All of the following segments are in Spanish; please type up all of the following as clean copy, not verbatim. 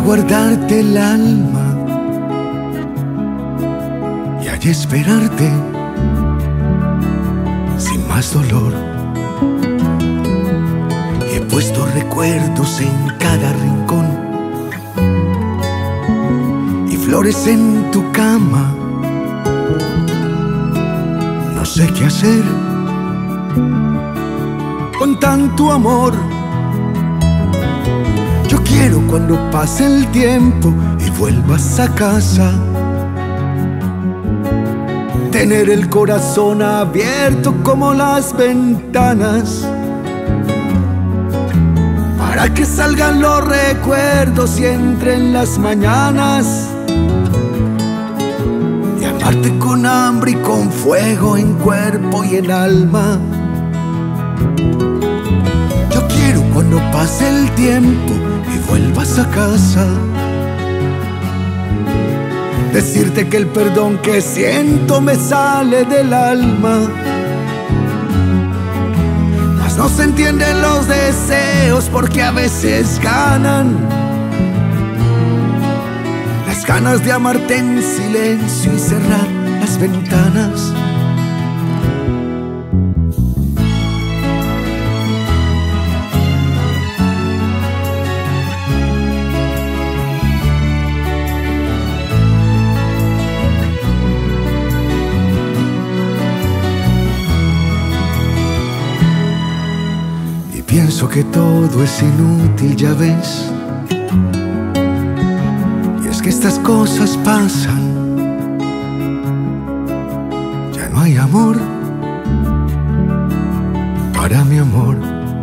guardarte el alma y allí esperarte sin más dolor. He puesto recuerdos en cada rincón y flores en tu cama. No sé qué hacer con tanto amor. Yo quiero cuando pase el tiempo y vuelvas a casa, tener el corazón abierto como las ventanas, para que salgan los recuerdos y entren las mañanas, y amarte con hambre y con fuego en cuerpo y en alma. Yo quiero cuando pase el tiempo y vuelvas a casa, decirte que el perdón que siento me sale del alma. Mas no se entienden los deseos porque a veces ganan las ganas de amarte en silencio y cerrar las ventanas. Pienso que todo es inútil, ya ves. Y es que estas cosas pasan. Ya no hay amor para mi amor.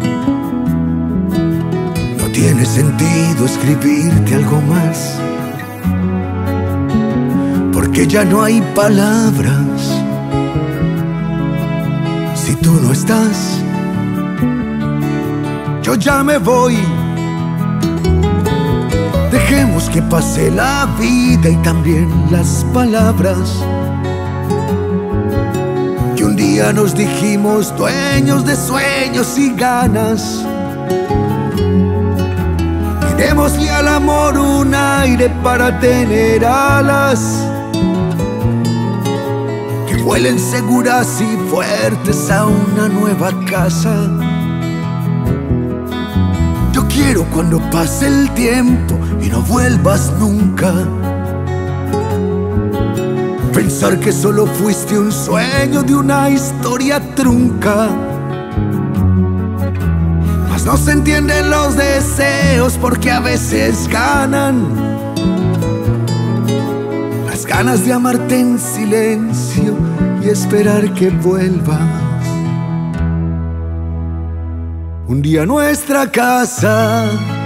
No tiene sentido escribirte algo más, porque ya no hay palabras. Si tú no estás, yo ya me voy. Dejemos que pase la vida y también las palabras que un día nos dijimos, dueños de sueños y ganas. Y démosle al amor un aire para tener alas que vuelen seguras y fuertes a una nueva casa. Quiero cuando pase el tiempo y no vuelvas nunca, pensar que solo fuiste un sueño de una historia trunca. Mas no se entienden los deseos porque a veces ganan las ganas de amarte en silencio y esperar que vuelvas un día a nuestra casa.